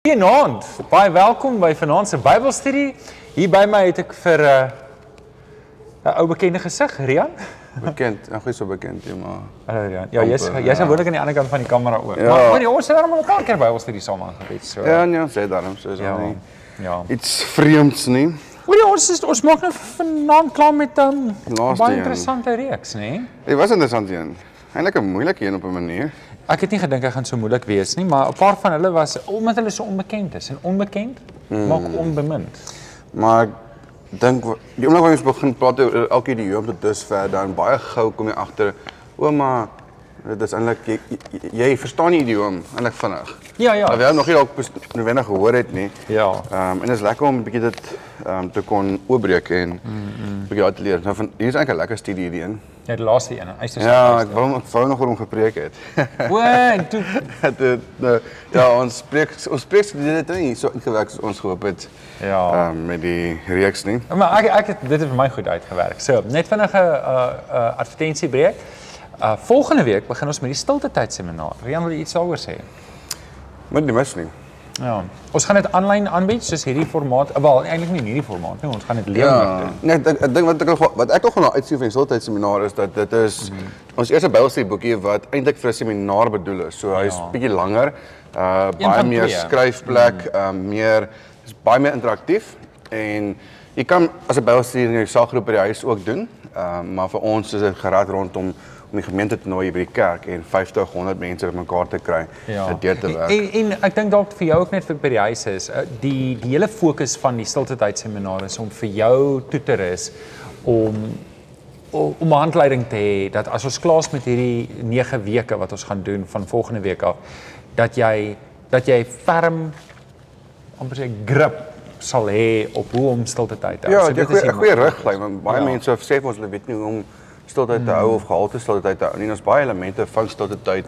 Goeienaand, baie welkom by vanaand se Bybelstudie. Hier by my het ek vir 'n ou bekende gesig, Rian. Bekend, nog nie so bekend, maar... Rian. Ja, jy's gewoonlik aan die ander kant van die kamera ook. Ja. Maar ons het daarom al 'n paar keer Bybelstudie saam aangebied. So. Ja, nee, sê daarom, so is Ja, nie ja. iets vreemds nie. Hoorie, ons maak nou vanaand klaar met Laaste baie een. interessante reeks, né? Dit was interessant een. Eintlik 'n moeilike een op 'n manier. Ek het nie gedink hy gaan so moeilik wees nie, maar 'n paar van hulle was omdat hulle so onbekend is en onbekend maak onbemind. Maar ek dink die oomblik wanneer ons begin praat oor elke idioom tot dusver, dan baie gou kom jy agter, maar dit is eintlik jy verstaan die idioom eintlik vinnig. Ja, ja. Alhoewel nog nie dalk noodwendig gehoor het nie. Ja. En dit is lekker om 'n bietjie dit te kon oopbreek en bietjie uit te leer. Nou hier is eintlik 'n lekker studie hierdie een. Ja, die laaste een, Ja, ek wou nog oor hom gepreek het. O, en toe Ja, ons spreek dit nie so ingewerk soos ons gehoop het. ja. Met die reeks nie. Maar dit het vir my goed uitgewerk. So, net vinnige advertensiebreek. Volgende week begin ons met die stilte tyd seminar. Rian, wil jy iets daaroor sê? Moet nie mis nie. Ja. Ons gaan dit aanlyn aanbied soos hierdie formaat. Wel, eintlik nie in hierdie formaat nie. Ons gaan dit lewendig doen. Nee, ek dink wat ek nog gaan uitsien van die stiltyd seminar is dat dit is ons eerste Bybelstudieboekie wat eintlik vir 'n seminar bedoel is. So hy's bietjie langer, baie van meer twee. skryfplek, is baie meer interaktief en jy kan as 'n Bybelstudie in jou selgroep by die huis ook doen. Maar vir ons is dit gerad rondom om die gemeente te nooi by die kerk en 50, 100 mense bymekaar te kry dit deur te werk. En ek dink dalk vir jou ook net vir by die huis is, die hele fokus van die stilte tyd seminar is om vir jou toe te rus om handleiding te hê dat as ons klaar is met hierdie 9 weke wat ons gaan doen van volgende week af, dat jy ferm amper sê grip sal hê op hoe om stilte tyd te hou. Ja, So dit is 'n goeie riglyn want baie Ja. mense sê vir ons hulle weet nie hoe om stiltyd te hou of gehalte stiltyd te hou nie. Ons baie elemente van stiltyd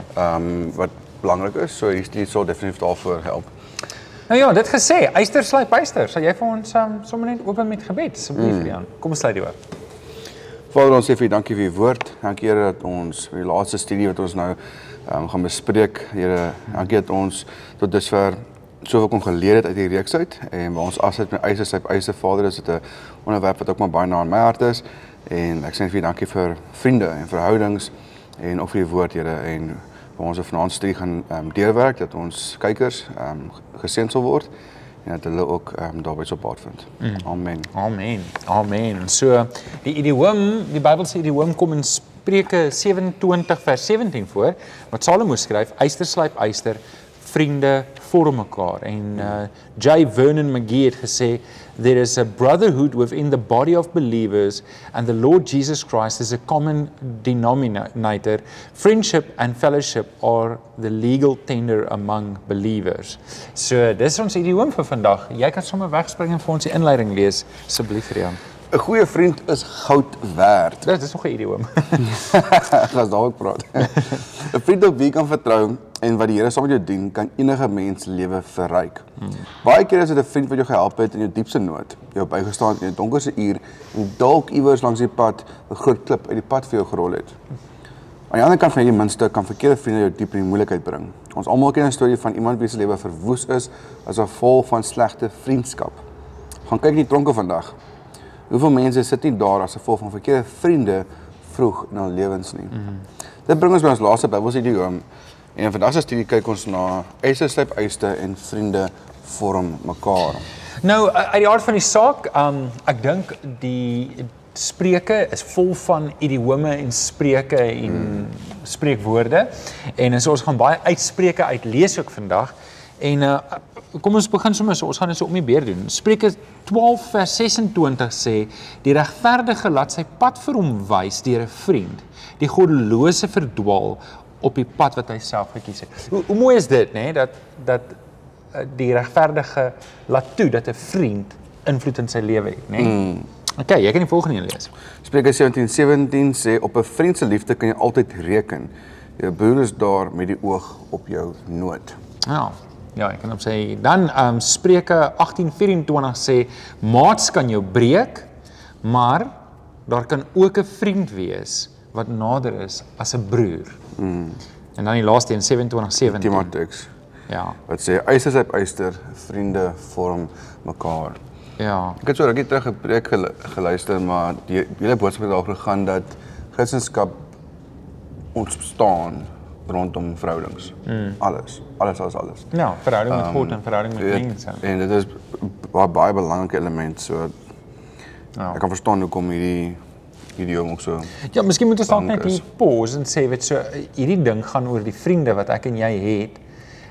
wat belangrik is. So hier sal definitief daarvoor help. Nou ja, dit gesê, Eyster slyp Eyster. Sal jy vir ons sommer net open met gebed asseblief, Rian? Kom ons sluit die oop. Vader, ons sê vir U dankie vir U woord. Dankie Here dat ons vir die laaste studie wat ons nou gaan bespreek. Here, dankie dat ons tot dusver soveel kon geleer het uit die reeks uit en waar ons afsit met Eyster slyp Eyster, Vader, is dit 'n onderwerp wat ook maar baie na in my hart is. En ek sê vir U dankie vir vriende en verhoudings en ook vir die woord, Here, en vir ons vanaand studie gaan deurwerk dat ons kykers geseën sal word en dat hulle ook daarby sal baat vind. Amen. Amen. Amen. So die idioom, die Bybelse idioom kom in Spreuke 27 vers 17 voor, wat Salomo skryf, Eyster slyp Eyster, vriende vorm mekaar. En J. Vernon McGee het gesê, there is a brotherhood within the body of believers and the Lord Jesus Christ is a common denominator. Friendship and fellowship are the legal tender among believers. So, dis ons idioom vir vandag. Jy kan sommer wegspring en vir ons die inleiding lees, asseblief, Rian. 'n Goeie vriend is goud werd. Dit is nog 'n idioom. Ek gaan daaroor praat. 'n Vriend op wie jy kan vertrou en wat die Here saam met jou dien, kan enige mens lewe verryk. Baie kere is dit 'n vriend wat jou gehelp het in jou diepste nood, jou bygestaan in 'n donkerste uur en dalk iewers langs die pad 'n groot klip uit die pad vir jou gerol het. Aan die ander kant van hierdie muntstuk kan verkeerde vriende jou diep in die moeilikheid bring. Ons almal ken 'n storie van iemand wie se lewe verwoes is as gevolg van slegte vriendskap. Gaan kyk in die tronke vandag. Hoeveel mense sit nie daar as gevolg van verkeerde vriende vroeg in hul lewens nie. Dit bring ons by ons laaste Bybelse idioom. En in vandag se studie kyk ons na Eyster slyp Eyster en vriende vorm mekaar. Nou, uit die aard van die saak, ek dink die Spreuke is vol van idiome en spreuke en spreekwoorde. En so ons gaan baie uitspreuke uitlees ook vandag. En kom ons begin sommer so, ons gaan dit so om die beurt doen. Spreuke 12 vers 26 sê, die regverdige laat sy pad vir hom wys deur 'n vriend. Die goddelose verdwaal op die pad wat hy self gekies het. Hoe mooi is dit, né? Dat die regverdige laat toe dat 'n vriend invloed in sy lewe het, né? Okay, jy kan die volgende een lees. Spreuke 17:17 sê, op 'n vriend se liefde kan jy altyd reken. Jou broer is daar met die oog op jou nood. Ja, ek kan op sê. Dan Spreuke 18:24 sê, maats kan jou breek, maar daar kan ook 'n vriend wees wat nader is as 'n broer. En dan die laaste een 27:17. Timoteus. Ja. Wat sê yster slyp yster, vriende vorm mekaar. Ja. Ek het so rukkie terug 'n preek geluister, maar die hele boodskap het daaroor gegaan dat Christendom ontstaan rondom verhoudings. Alles. Ja, verhouding met God en verhouding met mense. En dit is 'n baie belangrike element, so Ja. ek kan verstaan hoekom hierdie idiom ook so. Ja, miskien moet ons dalk net is. hier pause en sê, weet so, hierdie ding gaan oor die vriende wat ek en jy het.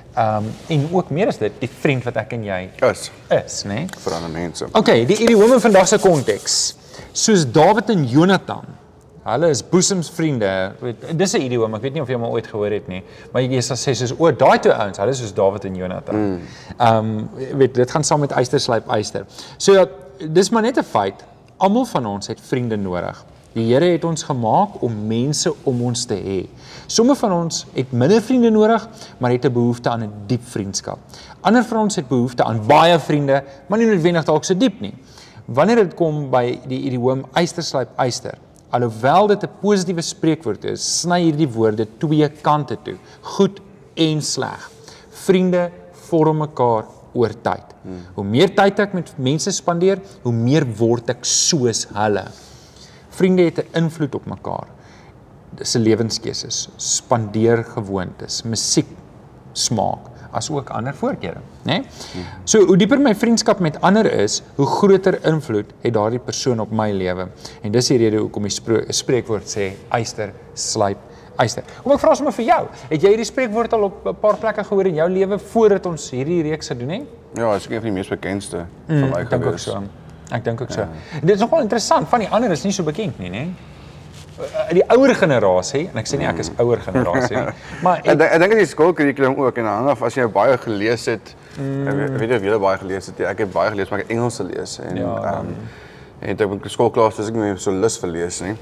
En ook meer as dit, die vriend wat ek en jy is, né? Vir ander mense. Okay, die idiome vandag se konteks. Soos Dawid en Jonathan. Hulle is boesemsvriende. Dis 'n idiom, ek weet nie of jy hom al ooit gehoor het nie, maar jy sal sê soos daai twee ouens, hulle is soos Dawid en Jonathan. Weet dit gaan saam met yster slyp yster. So dis maar net 'n feit. Almal van ons het vriende nodig. Die Here het ons gemaak om mense om ons te hê. Sommige van ons het minder vriende nodig, maar het 'n behoefte aan 'n diep vriendskap. Ander van ons het behoefte aan baie vriende, maar nie noodwendig dalk so diep nie. Wanneer dit kom by die idiom yster slyp yster, alhoewel dit 'n positiewe spreekwoord is, sny hierdie woorde twee kante toe, goed en sleg. Vriende vorm mekaar oor tyd. Hoe meer tyd ek met mense spandeer, hoe meer word ek soos hulle. Vriende het 'n invloed op mekaar. Dis 'n lewenskeuses, spandeergewoontes, musiek, smaak, as ook ander voorkeure, né? So hoe dieper my vriendskap met ander is, hoe groter invloed het daardie persoon op my lewe. En dis die rede hoekom die spreekwoord sê yster slyp yster. Kom ek vra sommer vir jou, het jy hierdie spreekwoord al op 'n paar plekke gehoor in jou lewe voordat ons hierdie reeks se doen, hè? Ja, is ek een van die mees bekendste van my Ek dink ook gewees. so. Ek dink ook so. Dit is nogal interessant, van die ander is nie so bekend nie, né? Die ouer generasie, en ek sê nie ek is ouer generasie nie, maar Ek dink as jy skoolkurrikulum ook en hang af as jy baie gelees het. Ek weet nie of jy baie gelees het nie. Ek het baie gelees, maar ek het Engels gelees en en toe ek in skoolklas was ek nie meer so lus vir lees nie.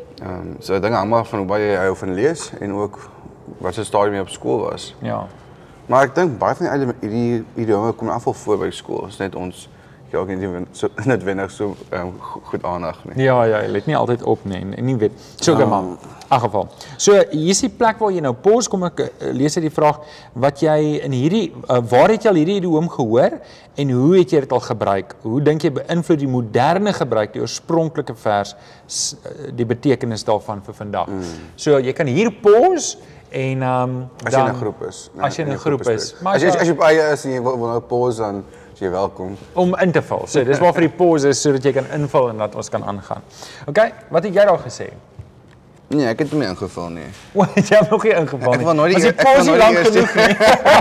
So ek dink hang maar van hoe baie jy hou van lees en ook wat se stadium jy op skool was. ja. Maar ek dink baie van die idiome kom afval voor by skool. Dit is net ons ja, ek net wendig so goed aandag nie. Ja, jy let nie altyd op nie en nie weet. So maar in elk geval. So hier is die plek waar jy nou pause, kom ek lees uit die vraag wat jy in hierdie waar het jy al hierdie idiom gehoor en hoe het jy dit al gebruik? Hoe dink jy beïnvloed die moderne gebruik die oorspronklike vers die betekenis daarvan vir vandag? So jy kan hier pause en As jy in 'n groep is. As jy in 'n groep is. Maar as jy op eie is en jy wil nou pause dan is jy welkom. Om in te vul. So dis waar vir die pause is sodat jy kan invul en dat ons kan aangaan. Okay, wat het jy daar gesê? Nee, ek het hom nie ingevul nie. O, jy het nog nie ingevul nie. Ek wil nooit Was die die pause lank genoeg nie?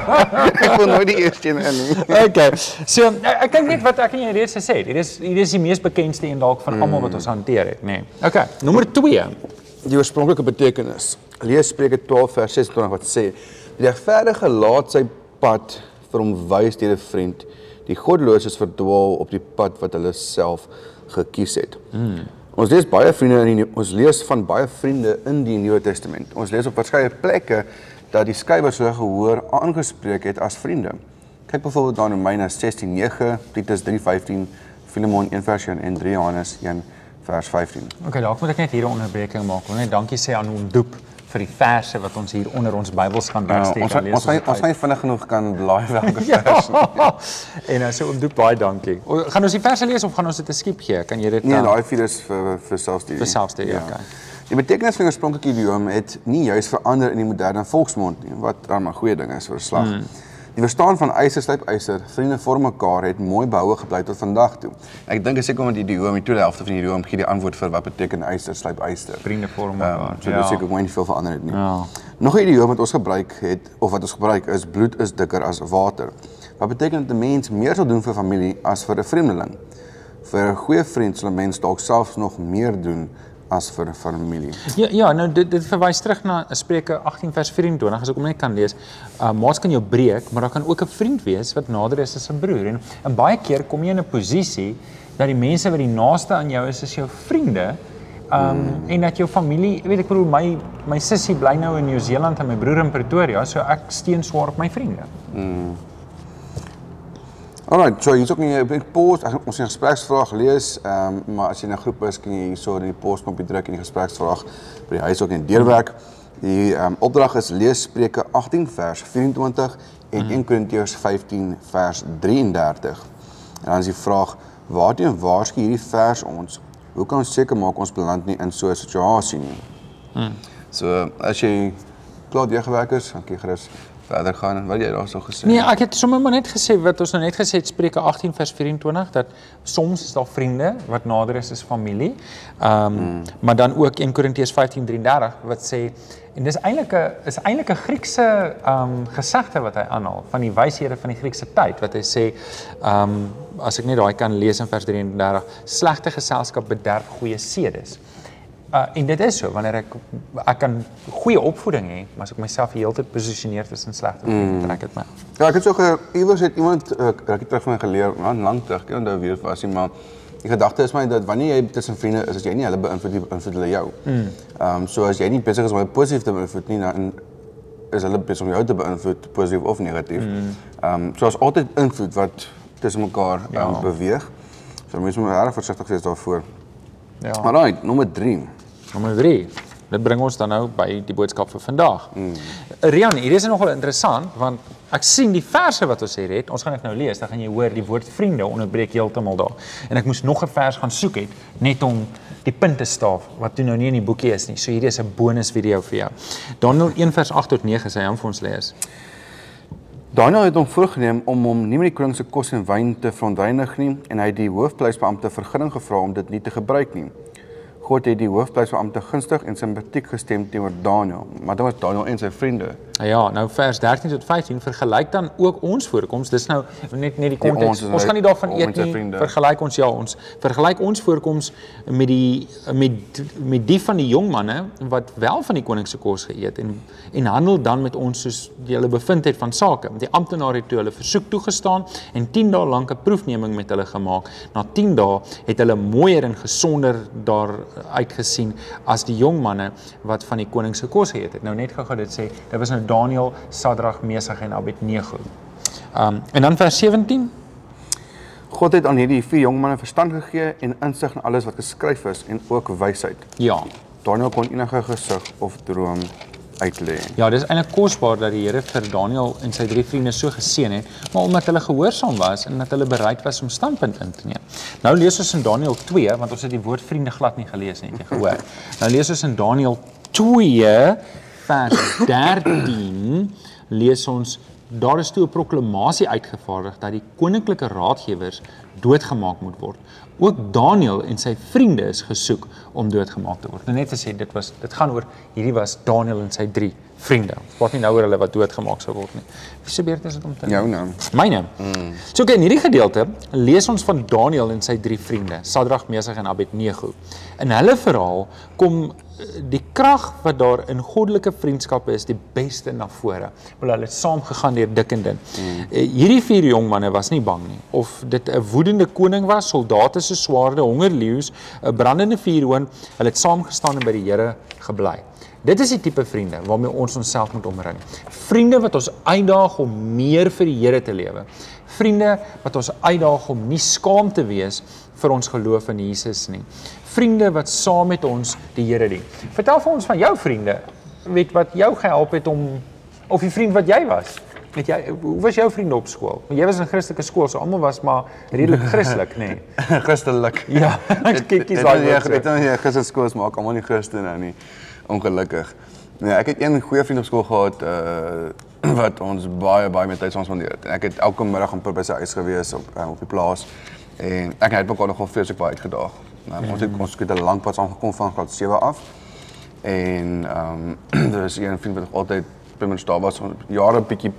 Ek wil nooit die eerste een in nie. Okay. So ek dink net wat ek en jy reeds gesê het. Hier is die mees bekendste een dalk van almal wat ons hanteer het, nê. Okay, nommer 2. Die oorspronklike betekenis. Lees Spreuke 12 vers 26 wat sê: Die regverdige laat sy pad vir hom wys deur 'n vriend. Die goddeloses verdwaal op die pad wat hulle self gekies het. Ons lees van baie vriende in die Nuwe Testament. Ons lees op verskeie plekke dat die skrywers hulle gehoor aangespreek het as vriende. Kyk byvoorbeeld daar in Romeine 16:9, Titus 3:15, Filemon 1 vers 1 en 3 Johannes 1 vers 15. Okay, dalk moet ek net hier 'n onderbreking maak. Ek wil net dankie sê aan Ondoep vir die verse wat ons hier onder ons Bybels gaan wegsteek. Ons gaan nie vinnig genoeg kan blaai welke vers nie. En so Ondoep, baie dankie. Gaan ons die verse lees of gaan ons dit 'n skiep gee? Kan jy dit Nee, daai vier is vir selfstudie. vir selfstudie, okay. Die betekenis van die oorspronklike idiom het nie juis verander in die moderne volksmond nie, wat dan 'n goeie ding is vir 'n slag. Die verstaan van yster slyp yster, vriende vorm mekaar het mooi behoue gebly tot vandag toe. Ek dink seker omdat die idiom, die tweede helfte van die idiom gee die antwoord vir wat beteken yster slyp yster. Vriende vorm mekaar. So dis seker nie veel verander het nie. Ja. Nog 'n idiom wat ons gebruik het of wat ons gebruik is bloed is dikker as water. Wat beteken dat 'n mens meer sal doen vir familie as vir 'n vreemdeling. Vir 'n goeie vriend sal 'n mens dalk selfs nog meer doen as vir 'n familie. Ja, nou dit verwys terug na Spreuke 18 vers 24 as ek hom net kan lees. Maats kan jou breek, maar daar kan ook 'n vriend wees wat nader is as 'n broer. En baie keer kom jy in 'n posisie dat die mense wat die naaste aan jou is jou vriende. En dat jou familie, weet ek bedoel my sussie bly nou in Nieu-Seeland en my broer in Pretoria, so ek steun swaar op my vriende. Alright, so hierso kan jy op die pause, ons 'n gespreksvraag lees, maar as jy in 'n groep is, kan jy hierso die pause knoppie druk en die gespreksvraag by die huis ook in deurwerk. Die opdrag is lees Spreuke 18 vers 24 en 1 Korintiërs 15 vers 33. En dan is die vraag, waarteen waarsku hierdie vers ons? Hoe kan ons seker maak ons beland nie in so 'n situasie nie? So, as jy klaar deurgewerk is, dan kan jy gerus verder gaan. Wat jy daar so gesê? Nee, ek het sommer maar net gesê, wat ons nou net gesê het, Spreuke 18 vers 24, dat soms is daar vriende, wat nader is familie, maar dan ook 1 Korintiërs 15:33, wat sê, en dis eintlik 'n Griekse gesegde wat hy aanhaal, van die wyshede van die Griekse tyd, wat hy sê, as ek net daai kan lees in vers 33, slegte geselskap bederf goeie sedes. En dit is so, wanneer ek kan goeie opvoeding hê, maar as ek myself die hele tyd posisioneer tussen slegte vriende, trek dit my af. Ja, ek het so iewers het iemand rukkie terug van my geleer, lank terug, ek onthou wie dit was nie, maar die gedagte is my dat wanneer jy tussen vriende is, as jy nie hulle beïnvloed hulle jou. So as jy nie besig is om hulle positief te beïnvloed nie, dan is hulle besig om jou te beïnvloed, positief of negatief. So as altyd invloed wat tussen mekaar beweeg. So mens moet erg versigtig wees daarvoor. Ja. Alright, nommer 3. Nommer 3. Dit bring ons dan nou by die boodskap vir vandag. Rian, hier is nogal interessant, want ek sien die verse wat ons hier het, ons gaan dit nou lees, dan gaan jy hoor die woord vriende onderbreek heeltemal daar. En ek moes nog 'n vers gaan soek het, net om die punt te staaf, wat toe nou nie in die boekie is nie. So hierdie is 'n bonus video vir jou. Daniël 1 vers 8 tot 9, sy hom vir ons lees. Daniël het hom voorgenem om hom nie met die koning se kos en wyn te verontreinig nie, en hy het die hoofpleisbeampte vergunning gevra om dit nie te gebruik nie. God het die hoofpleisbeampte gunstig en simpatiek gestem teenoor Daniël, maar dit was Daniël en sy vriende. Ja, nou vers 13 tot 15, vergelyk dan ook ons voorkoms, dis nou net die konteks, ons gaan nie daarvan eet nie, vergelyk ons, ons vergelyk ons voorkoms met die van die jong manne, wat wel van die koning se kos geëet, en handel dan met ons soos julle bevind het van sake. Die amptenaar het toe hulle versoek toegestaan, en 10 dae lank 'n proefneming met hulle gemaak. Na 10 dae het hulle mooier en gesonder daar uitgesien as die jong manne wat van die koning se kos geëet het. Nou net gou dit sê, dit was nou Daniël, Sadrag, Mesach en Abednego. En dan vers 17. God het aan hierdie 4 jong manne verstand gegee en insig in alles wat geskryf is en ook wysheid. Ja. Daniël kon enige gesig of droom uitlê. Ja, dis eintlik kosbaar dat die Here vir Daniël en sy 3 vriende so geseën het, maar omdat hulle gehoorsaam was en dat hulle bereid was om standpunt in te neem. Nou lees ons in Daniël 2, want ons het die woord vriende glad nie gelees nie, het jy gehoor. Nou lees ons in Daniël 2 vers 13, lees ons, daar is toe 'n proklamasie uitgevaardig dat die koninklike raadgewers doodgemaak moet word. Ook Daniël en sy vriende is gesoek om doodgemaak te word. Nou net te sê, dit gaan oor, hierdie was Daniël en sy 3 vriende. Ons praat nie nou oor hulle wat doodgemaak sou word nie. Wie se beurt is dit om te Jou nou. Myne. So in hierdie gedeelte lees ons van Daniël en sy 3 vriende, Sadrag, Mesach en Abednego. In hulle verhaal kom die krag wat daar in goddelike vriendskappe is, die beste na vore. Hulle het saam gegaan deur dik en dun. Hierdie 4 jong manne was nie bang nie. Of dit 'n woedende koning was, soldate se swaarde, hongerleeu's, 'n brandende vuurhoën, hulle het saam gestaan en by die Here gebly. Dit is die tipe vriende waarmee ons onsself moet omring. Vriende wat ons uitdaag om meer vir die Here te lewe. Vriende wat ons uitdaag om nie skaam te wees vir ons geloof in Jesus nie. Vriende wat saam met ons die Here dien. Vertel vir ons van jou vriende, weet wat jou gehelp het om, of die vriend wat jy was. Weet jy, hoe was jou vriende op skool? Jy was in 'n Christelike skool, so almal was maar redelik Christelik, nê? Nee. Christelik. Ja, ek kies daai woord. Dit is Christelike skool maak almal nie Christen nou nie. Ongelukkig. Nee, ek het een goeie vriend op skool gehad wat ons baie met tyd saam spandeer het. En ek het elke middag amper by sy huis gewees op die plaas. En ek het mekaar nogal vreeslik baie uitgedaag. Ons het 'n lang pad saam gekom van graad 7 af. En dus een vriend wat nog altyd by my daar was, jare bietjie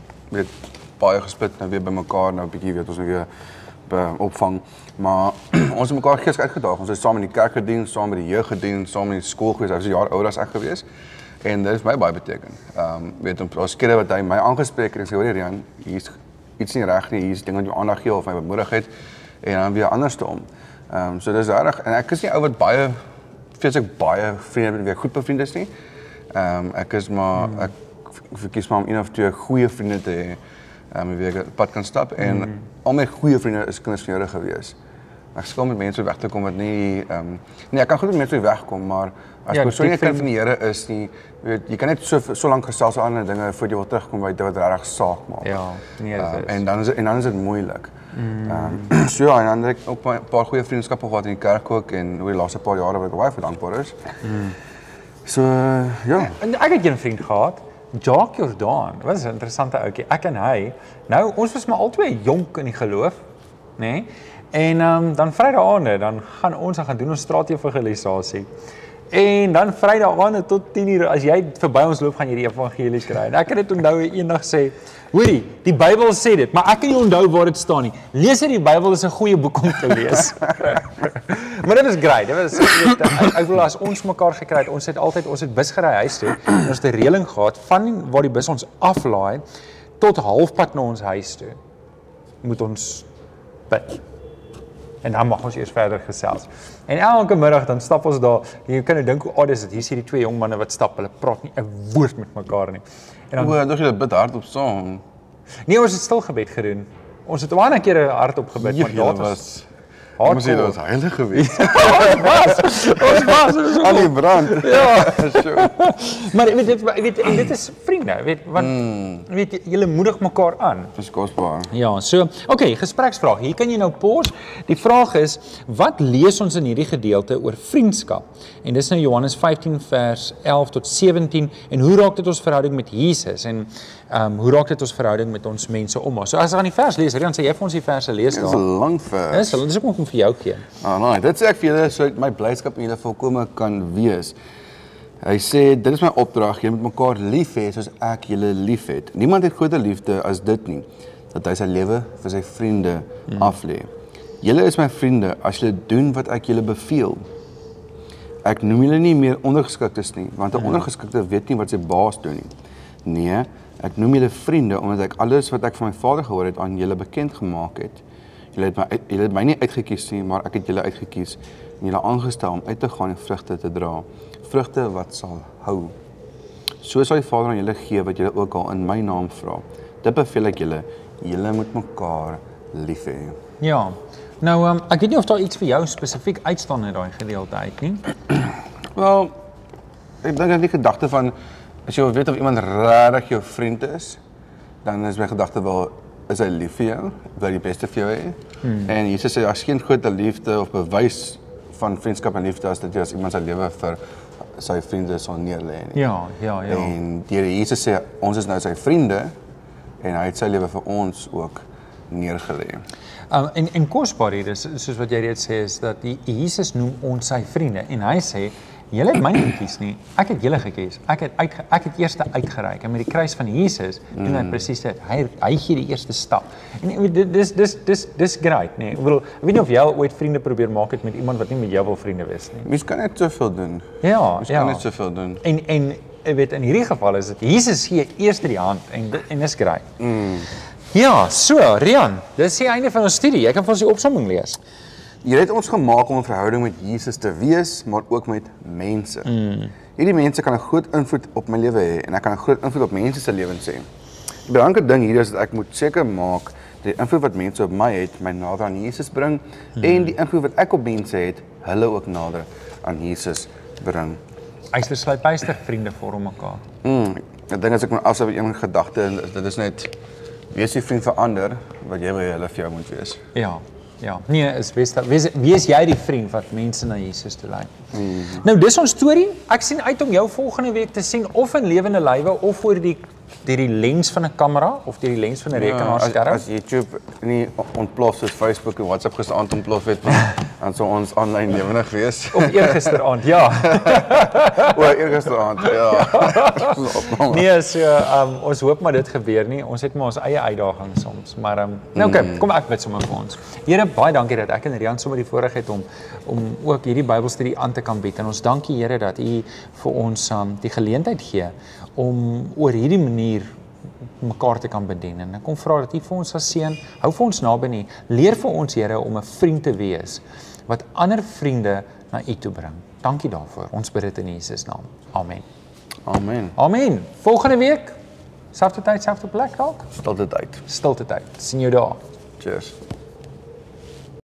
baie gesplit, nou weer by mekaar, nou bietjie weet ons nou weer opvang. Maar ons het mekaar geestelik uitgedaag. Ons het saam in die kerk gedien, saam met die jeug gedien, saam in die skool gewees. Hy was 'n jaar ouer as ek gewees. En dit het my baie beteken. Weet om as kere wat hy my aangespreek het en sê, hoor Rian, hier is iets nie reg nie, hier is dinge wat jou aandag gee of my bemoedigheid en dan weer andersom. So dis reg en ek is nie ou wat baie vriende met wie ek goed bevriend is nie. Ek is maar ek verkies maar om 1 of 2 goeie vriende te hê met wie ek pad kan stap en al my goeie vriende is kinders van Here gewees. Ek skil met mense weg te kom wat nie nee, ek kan goed met mense wegkom, maar as Ja, persoon nie 'n die kind van die Here is nie, jy kan net so lank gesels oor ander dinge voordat jy wil terugkom by dit wat regtig saak maak. Ja, nee, dit is. En dan is dit moeilik. So ja, en dan het ek ook 'n paar goeie vriendskappe gehad in die kerk ook en oor die laaste paar jare wat ek baie dankbaar is. So ja. En ek het 'n vriend gehad, Jacques Jordan. Wat is 'n interessante ouetjie. Ek en hy, nou ons was maar albei jonk in die geloof, nê? Nee? En dan Vrydae-aande, dan gaan doen ons straatevangelisasie. En dan Vrydae-aande tot 10:00, as jy verby ons loop, gaan jy die evangelie kry. En ek het dit onthou eendag sê, hoorie, die Bybel sê dit, maar ek kan nie onthou waar dit staan nie. Lees uit die Bybel is 'n goeie boek om te lees. Maar dit was great. Dit was ek bedoel as ons mekaar gekry het, ons het bus gery huis toe. En ons het 'n reëling gehad van waar die bus ons aflaai tot halfpad na ons huis toe. Moet ons bid. En dan mag ons eers verder gesels. En elke middag dan stap ons daar. Jy kan nou dink hoe oud is dit. Hier is hierdie twee jong manne wat stap. Hulle praat nie 'n woord met mekaar nie. En dan Dog jy dit bid hardop saam? nee, ons het stil gebed gedoen. Ons het 'n ander keer hardop gebid, want daar was Ons sê dit was heilig geweest. ons was Al die brand. Ja. So. Maar en dit is vriende, want julle moedig mekaar aan. Dis kosbaar. Ja, so, okay, gespreksvraag. Hier kan jy nou pause. Die vraag is, wat lees ons in hierdie gedeelte oor vriendskap? En dis nou Johannes 15 vers 11 tot 17 en hoe raak dit ons verhouding met Jesus en hoe raak dit ons verhouding met ons mense om ons? So as ek aan die vers lees, Rian, sê jy vir ons die verse lees Dit is daar. 'n lang vers. Dis ek kom vir jou gee. Nee, dit sê ek vir julle sodat my blydskap in julle volkome kan wees. Hy sê dit is my opdrag, julle moet mekaar lief hê soos ek julle liefhet. Niemand het groter liefde as dit nie, dat hy sy lewe vir sy vriende aflê. Julle is my vriende as julle doen wat ek julle beveel. Ek noem julle nie meer ondergeskiktes nie, want 'n ondergeskikte weet nie wat sy baas doen nie. Nee, ek noem julle vriende omdat ek alles wat ek van my Vader gehoor het aan julle bekend gemaak het. Julle het my nie uitgekies nie, maar ek het julle uitgekies en julle aangestel om uit te gaan en vrugte te dra. Vrugte wat sal hou. So sal die Vader aan julle gee wat julle ook al in my naam vra. Dit beveel ek julle, julle moet mekaar lief hê. Ja. Nou, ek weet nie of daar iets vir jou spesifiek uitstaan in daai gedeelte uit nie. Wel, ek dink aan die gedagte van as jy wil weet of iemand regtig jou vriend is, dan is my gedagte wel is hy lief vir jou, wil die beste vir jou hê. En Jesus sê daar's geen groter liefde of bewys van vriendskap en liefde as dit jy as iemand sy lewe vir sy vriende sal neerlê nie. Ja. En die Here Jesus sê ons is nou sy vriende en hy het sy lewe vir ons ook neergelê. En kosbaar hier is, soos wat jy reeds sê, is dat Jesus noem ons sy vriende en hy sê, julle het my nie gekies nie, ek het julle gekies. Ek het eers uitgereik en met die kruis van Jesus doen hy presies dit. Hy gee die eerste stap. En dis great, nee. Ek weet nie of jy ooit vriende probeer maak het met iemand wat nie met jou wil vriende wees nie. Mens kan net soveel doen. Ja, Mens kan net soveel doen. En ek weet in hierdie geval is dit Jesus gee eers die hand en dis great. Ja, so Rian, dis die einde van ons studie. Jy kan vir ons die opsomming lees. Jy het ons gemaak om 'n verhouding met Jesus te wees, maar ook met mense. Hierdie mense kan 'n groot invloed op my lewe hê en ek kan 'n groot invloed op mense se lewens hê. Die belangrike ding hier is dat ek moet seker maak dat die invloed wat mense op my het, my nader aan Jesus bring en die invloed wat ek op mense het, hulle ook nader aan Jesus bring. Uitersluitbuistig vriende vorm mekaar. Ek dink as ek moet afsluit met een gedagte en dit is net wees die vriend vir ander wat jy wil hê hulle vir jou moet wees. Ja. Nee, wees jy die vriend wat mense na Jesus toe lei. Nou, dis ons storie. Ek sien uit om jou volgende week te sien of in lewende lywe of voor die lens van 'n kamera of deur die lens van 'n rekenaarskerm. As YouTube nie ontplof soos Facebook en WhatsApp gisteraand ontplof het, dan sou ons aanlyn lewendig wees. Of eergisteraand, ja. Eergisteraand, ja. Nee, so ons hoop maar dit gebeur nie. Ons het maar ons eie uitdagings soms, maar nou okay, kom ek bid sommer vir ons. Here, baie dankie dat ek en Rian sommer die voorreg het om ook hierdie Bybelstudie aan te kan bied. En ons dankie Here dat U vir ons die geleentheid gee om oor hierdie manier mekaar te kan bedien. En ek kom vra dat U vir ons sal seën, hou vir ons naby nie. Leer vir ons Here om 'n vriend te wees wat ander vriende na U toe bring. Dankie daarvoor. Ons bid dit in Jesus naam. Amen. Amen. Amen. Volgende week, selfde tyd, selfde plek dalk. Stilte tyd. Stilte tyd. Sien jou daar. Cheers.